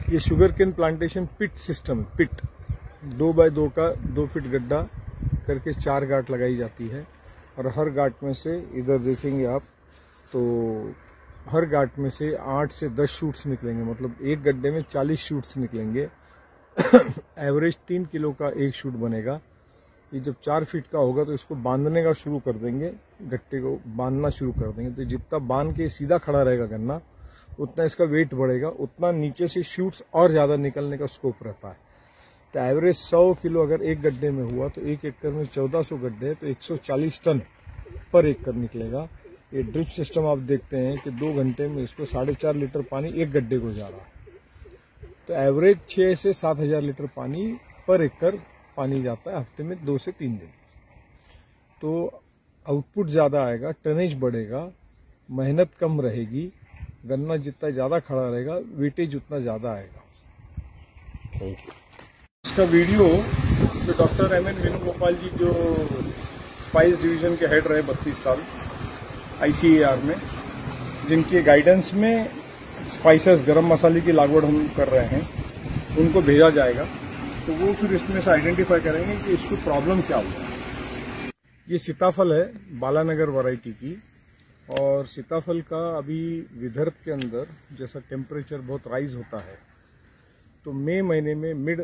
ये sugar cane plantation pit system, pit 2 by 2 का 2 feet गड्ढा करके 4 गांठ लगाई जाती है और हर गांठ में से इधर देखेंगे आप तो हर गांठ में से 8 से 10 शूट्स निकलेंगे, मतलब एक गड्ढे में 40 शूट्स निकलेंगे। एवरेज 3 किलो का एक शूट बनेगा। ये जब 4 फीट का होगा तो इसको बांधने का शुरू कर देंगे, गट्टे को बांधना शुरू कर देंगे। तो जितना बांध के सीधा खड़ा रहेगा गन्ना उतना इसका वेट बढ़ेगा, उतना नीचे से शूट्स और ज़्यादा निकलने का स्कोप रहता है। तो एवरेज 100 किलो अगर एक गड्ढे में हुआ तो एक एकड़ में 1400 गड्ढे तो 140 टन पर एकड़ निकलेगा। ये ड्रिप सिस्टम आप देखते हैं कि 2 घंटे में इसको 4.5 लीटर पानी एक गड्ढे को जा रहा है। तो एवरेज 6 से 7 हजार लीटर पानी पर एकड़ पानी जाता है हफ्ते में 2 से 3 दिन। तो आउटपुट ज़्यादा आएगा, टनेज बढ़ेगा, मेहनत कम रहेगी, गन्ना जितना ज़्यादा खड़ा रहेगा वेटेज उतना ज़्यादा आएगा। Thank you. इसका वीडियो जो डॉक्टर एम.एन. वेणुगोपाल जी जो स्पाइस डिवीजन के हेड रहे 32 साल ICAR में, जिनके गाइडेंस में स्पाइसेस गरम मसाले की लागवड़ हम कर रहे हैं, उनको भेजा जाएगा। तो वो फिर इसमें से आइडेंटिफाई करेंगे कि इसको प्रॉब्लम क्या हुआ। ये सीताफल है बालानगर वैरायटी की, और सीताफल का अभी विदर्भ के अंदर जैसा टेम्परेचर बहुत राइज होता है तो मई महीने में मिड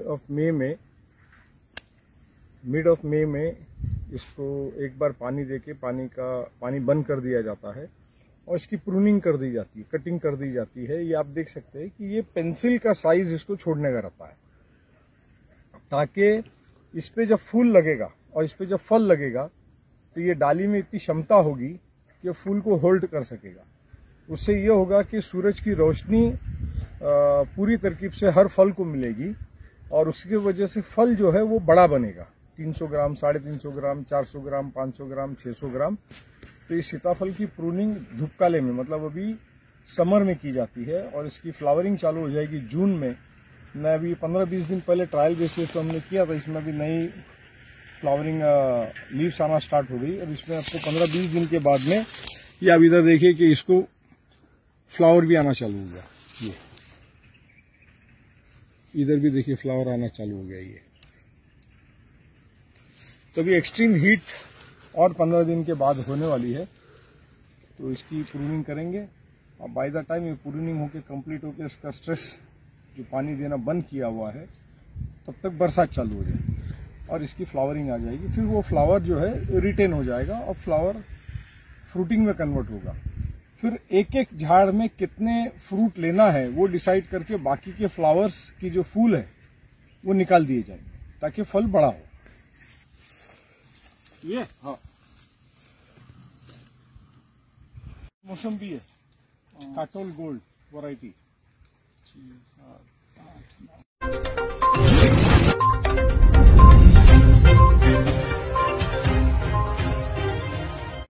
ऑफ मे में इसको एक बार पानी देके पानी बंद कर दिया जाता है और इसकी प्रूनिंग कर दी जाती है, कटिंग कर दी जाती है। ये आप देख सकते हैं कि ये पेंसिल का साइज इसको छोड़ने का रहता है, ताकि इस पे जब फूल लगेगा और इस पे जब फल लगेगा तो ये डाली में इतनी क्षमता होगी कि फूल को होल्ड कर सकेगा। उससे ये होगा कि सूरज की रोशनी पूरी तरकीब से हर फल को मिलेगी और उसकी वजह से फल जो है वो बड़ा बनेगा, 300 ग्राम, 350 ग्राम, 400 ग्राम, 500 ग्राम, 600 ग्राम। तो इस सीताफल की प्रूनिंग धूपकाले में, मतलब अभी समर में की जाती है और इसकी फ्लावरिंग चालू हो जाएगी जून में। मैं अभी 15-20 दिन पहले ट्रायल बेसिस पे हमने किया था, इसमें अभी नई फ्लावरिंग लीव्स आना स्टार्ट हो गई और इसमें आपको 15-20 दिन के बाद में ये आप इधर देखिए कि इसको फ्लावर भी आना चालू हो गया। ये इधर भी देखिए फ्लावर आना चालू हो गया। ये तो अभी एक्सट्रीम हीट और 15 दिन के बाद होने वाली है, तो इसकी प्रूनिंग करेंगे और बाय द टाइम ये प्रूनिंग होके कंप्लीट होके इसका स्ट्रेस जो पानी देना बंद किया हुआ है तब तक बरसात चालू हो जाएगी और इसकी फ्लावरिंग आ जाएगी। फिर वो फ्लावर जो है रिटेन हो जाएगा और फ्लावर फ्रूटिंग में कन्वर्ट होगा। फिर एक एक झाड़ में कितने फ्रूट लेना है वो डिसाइड करके बाकी के फ्लावर्स की जो फूल है वो निकाल दिए जाएंगे ताकि फल बड़ा हो। ये हाँ मौसम्बी है, काटोल गोल्ड वैरायटी।